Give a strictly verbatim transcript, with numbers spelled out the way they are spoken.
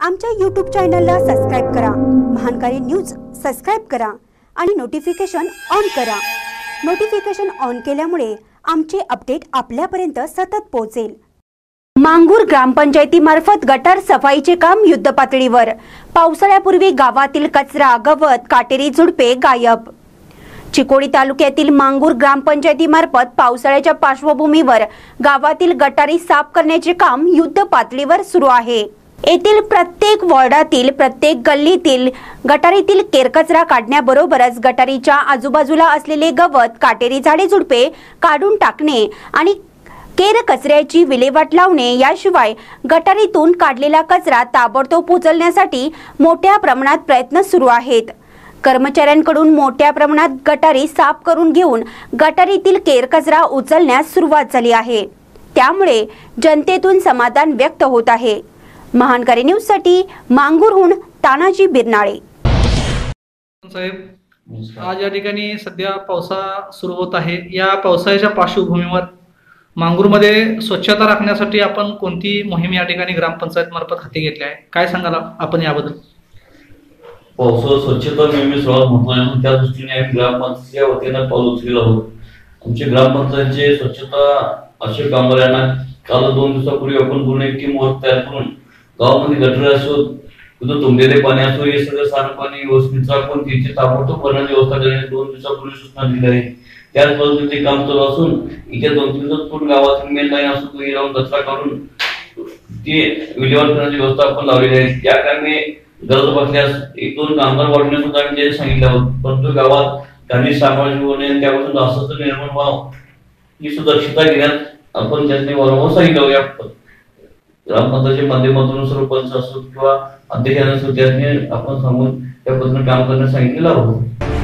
आमच्या यूट्यूब चॅनलला सबस्क्राइब करा, महानकारी न्यूज सबस्क्राइब करा आणि नोटिफिकेशन ऑन करा। नोटिफिकेशन ऑन केल्यामुळे आमचे अपडेट आपल्यापर्यंत सतत पोहोचेल। मांगूर ग्रामपंचायतीमार्फत गटार सफाईचे काम युद्धपातळीवर। पावसाळ्यापूर्वी गावातील कचरा, गवत, काटेरी झुडपे गायब। चिकोडी तालुक्यातील मांगूर ग्रामपंचायतीमार्फत पावसाळ्याच्या पार्श्वभूमीवर गावातील गटारी साफ करण्याचे काम युद्धपातळीवर सुरू आहे। येथील प्रत्येक वॉर्डातील प्रत्येक गल्लीतील गटारीतील केरकचरा काढण्याबरोबरच गटारीच्या आजूबाजूला असलेले गवत, काटेरी झाडे झुडपे काढून टाकणे आणि केर कचऱ्याची विल्हेवाट लावणे, याशिवाय गटारीतून काढलेला कचरा ताबडतोब उचलण्यासाठी मोठ्या प्रमाणात प्रयत्न सुरू आहेत। कर्मचाऱ्यांकडून मोठ्या प्रमाणात गटारी साफ करून घेऊन गटारीतील केर कचरा उचलण्यास सुरुवात झाली आहे। त्यामुळे जनतेतून समाधान व्यक्त होत आहे। महानकारी न्यूज साठी मांगूरहून तानाजी बिरनाळे। साहेब, आज या ठिकाणी सध्या पावसाळा सुरू होत आहे। या पावसाळ्याच्या पार्श्वभूमीवर मांगूरमध्ये स्वच्छता राखण्यासाठी आपण कोणती मोहीम या ठिकाणी ग्रामपंचायत मार्फत हाती घेतली आहे, काय सांगाल आपण याबद्दल? पावसाळा स्वच्छता नेहमी सर्वात महत्त्वाची आहे, त्या दृष्टीने आम्ही ग्रामपंचायतीच्या वतीने पाऊल उचलले आहोत। आमचे ग्रामपंचायतचे स्वच्छता अशा कामगारांना काल दोन दिवसापूर्वी आपण पूर्ण एक टीम वर्क तयार करून गावामध्ये गटर असो, तिथं तुंबलेले पाणी असो, हे सगळं सांडपाणी व्यवस्थित टाकून तिथे ताबडतोब भरण्याची व्यवस्था करण्याची दोन दिवसापूर्वी सूचना दिली आहे। त्याच बाजूने ते काम चालू असून इथे दोन तीन दिवस पूर्ण गावातील मेन लाईन असो तो लावून कचरा काढून ते विल्हेवाट करण्याची व्यवस्था आपण लावलेली आहे। त्या कामी गरज भासल्यास एक दोन कामगार वाढवण्यास सुद्धा आम्ही ते सांगितले आहोत, परंतु गावात काही सामाजिक होणे त्यापासून अस्वस्थ निर्माण व्हावं ही सुद्धा दक्षता घेण्यात आपण त्यांनी वारंवार सांगितलं। या ग्रामपंचायतीच्या माध्यमातून सरपंच असो किंवा अध्यक्षांना असो त्यांनी आपण सांगून त्या पद्धतीने काम करण्यास सांगितलेलं आहोत।